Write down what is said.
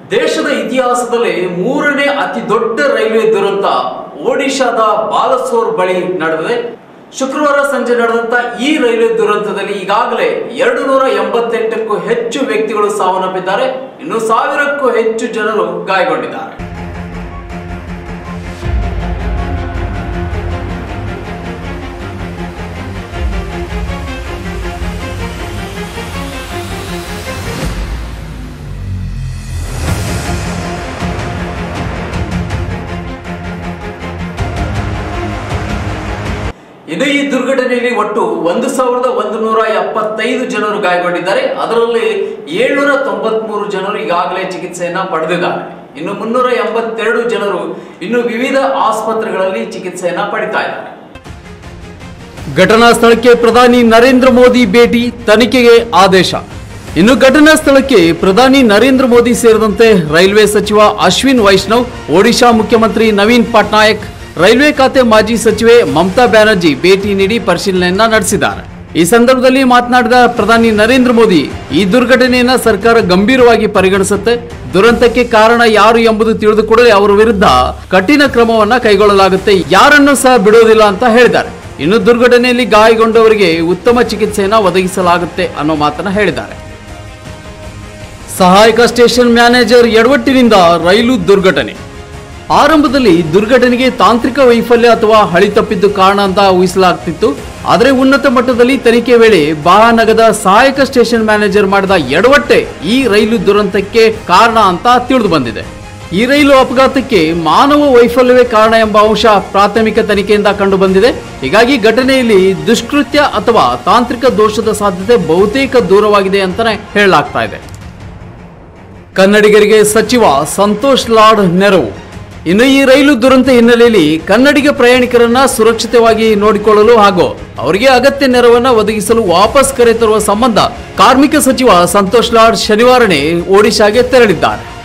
ದೇಶದ ಇತಿಹಾಸದಲ್ಲಿ ಮೂರನೇ ಅತಿ ದೊಡ್ಡ ರೈಲ್ವೆ ದುರಂತ ಒಡಿಶಾದ ಬಾಲಸೋರ್ ಬಳಿ ನಡೆದಿದೆ. ಶುಕ್ರವಾರ ಸಂಜೆ ನಡೆದಂತ ಈ ರೈಲ್ವೆ ದುರಂತದಲ್ಲಿ ಈಗಾಗಲೇ 288ಕ್ಕೂ ಹೆಚ್ಚು ವ್ಯಕ್ತಿಗಳು ಸಾವನ್ನಪ್ಪಿದ್ದಾರೆ. ಇನ್ನು 1000ಕ್ಕೂ ಹೆಚ್ಚು ಜನರು ಗಾಯಗೊಂಡಿದ್ದಾರೆ. ಇನ್ನು ಈ ದುರ್ಘಟನೆಯಲ್ಲಿ ಒಟ್ಟು 1175 ಜನರು ಗಾಯಗೊಂಡಿದ್ದಾರೆ. ಅದರಲ್ಲಿ 793 ಜನರು ಈಗಾಗಲೇ ಚಿಕಿತ್ಸೆಯನ್ನ ಪಡೆದಿದ್ದಾರೆ. ಇನ್ನು 382 ಜನರು ಇನ್ನು ವಿವಿಧ ಆಸ್ಪತ್ರೆಗಳಲ್ಲಿ ಚಿಕಿತ್ಸೆಯನ್ನ ಪಡಿತಾ ಇದ್ದಾರೆ. ಘಟನಾ ಸ್ಥಳಕ್ಕೆ ಪ್ರಧಾನಿ ನರೇಂದ್ರ ಮೋದಿ ಭೇಟಿ, ತನಿಖೆಗೆ ಆದೇಶ. ಇನ್ನು ಘಟನಾ ಸ್ಥಳಕ್ಕೆ ಪ್ರಧಾನಿ ನರೇಂದ್ರ ಮೋದಿ ಸೇರಿದಂತೆ ರೈಲ್ವೆ ಸಚಿವ ಅಶ್ವಿನ್ ವೈಷ್ಣವ್, ಒಡಿಶಾ ಮುಖ್ಯಮಂತ್ರಿ ನವೀನ್ ಪಟ್ನಾಯಕ್, ರೈಲ್ವೆ ಖಾತೆ ಮಾಜಿ ಸಚಿವೆ ಮಮತಾ ಬ್ಯಾನರ್ಜಿ ಭೇಟಿ ನೀಡಿ ಪರಿಶೀಲನೆಯನ್ನ ನಡೆಸಿದ್ದಾರೆ. ಈ ಸಂದರ್ಭದಲ್ಲಿ ಮಾತನಾಡಿದ ಪ್ರಧಾನಿ ನರೇಂದ್ರ ಮೋದಿ, ಈ ದುರ್ಘಟನೆಯನ್ನ ಸರ್ಕಾರ ಗಂಭೀರವಾಗಿ ಪರಿಗಣಿಸುತ್ತೆ. ದುರಂತಕ್ಕೆ ಕಾರಣ ಯಾರು ಎಂಬುದು ತಿಳಿದು ಕೂಡಲೇ ಅವರ ವಿರುದ್ಧ ಕಠಿಣ ಕ್ರಮವನ್ನ ಕೈಗೊಳ್ಳಲಾಗುತ್ತೆ, ಯಾರನ್ನೂ ಸಹ ಬಿಡೋದಿಲ್ಲ ಅಂತ ಹೇಳಿದ್ದಾರೆ. ಇನ್ನು ದುರ್ಘಟನೆಯಲ್ಲಿ ಗಾಯಗೊಂಡವರಿಗೆ ಉತ್ತಮ ಚಿಕಿತ್ಸೆಯನ್ನ ಒದಗಿಸಲಾಗುತ್ತೆ ಅನ್ನೋ ಮಾತನ್ನ ಹೇಳಿದ್ದಾರೆ. ಸಹಾಯಕ ಸ್ಟೇಷನ್ ಮ್ಯಾನೇಜರ್ ಎಡವಟ್ಟಿನಿಂದ ರೈಲು ದುರ್ಘಟನೆ. ಆರಂಭದಲ್ಲಿ ದುರ್ಘಟನೆಗೆ ತಾಂತ್ರಿಕ ವೈಫಲ್ಯ ಅಥವಾ ಹಳಿ ತಪ್ಪಿದ್ದು ಕಾರಣ ಅಂತ ಊಹಿಸಲಾಗ್ತಿತ್ತು. ಆದರೆ ಉನ್ನತ ಮಟ್ಟದಲ್ಲಿ ತನಿಖೆ ವೇಳೆ ಬಾಹಾನಗರದ ಸಹಾಯಕ ಸ್ಟೇಷನ್ ಮ್ಯಾನೇಜರ್ ಮಾಡಿದ ಎಡವಟ್ಟೆ ಈ ರೈಲು ದುರಂತಕ್ಕೆ ಕಾರಣ ಅಂತ ತಿಳಿದು ಬಂದಿದೆ. ಈ ರೈಲು ಅಪಘಾತಕ್ಕೆ ಮಾನವ ವೈಫಲ್ಯವೇ ಕಾರಣ ಎಂಬ ಅಂಶ ಪ್ರಾಥಮಿಕ ತನಿಖೆಯಿಂದ ಕಂಡು ಬಂದಿದೆ. ಹೀಗಾಗಿ ಘಟನೆಯಲ್ಲಿ ದುಷ್ಕೃತ್ಯ ಅಥವಾ ತಾಂತ್ರಿಕ ದೋಷದ ಸಾಧ್ಯತೆ ಬಹುತೇಕ ದೂರವಾಗಿದೆ ಅಂತಾನೆ ಹೇಳಲಾಗ್ತಾ ಇದೆ. ಕನ್ನಡಿಗರಿಗೆ ಸಚಿವ ಸಂತೋಷ್ ಲಾಡ್ ನೆರವು. ಇನ್ನು ಈ ರೈಲು ದುರಂತ ಹಿನ್ನೆಲೆಯಲ್ಲಿ ಕನ್ನಡಿಗ ಪ್ರಯಾಣಿಕರನ್ನ ಸುರಕ್ಷಿತವಾಗಿ ನೋಡಿಕೊಳ್ಳಲು ಹಾಗೂ ಅವರಿಗೆ ಅಗತ್ಯ ನೆರವನ್ನ ಒದಗಿಸಲು ವಾಪಸ್ ಕರೆತರುವ ಸಂಬಂಧ ಕಾರ್ಮಿಕ ಸಚಿವ ಸಂತೋಷ್ ಲಾಡ್ ಶನಿವಾರನೇ ಒಡಿಶಾಗೆ ತೆರಳಿದ್ದಾರೆ.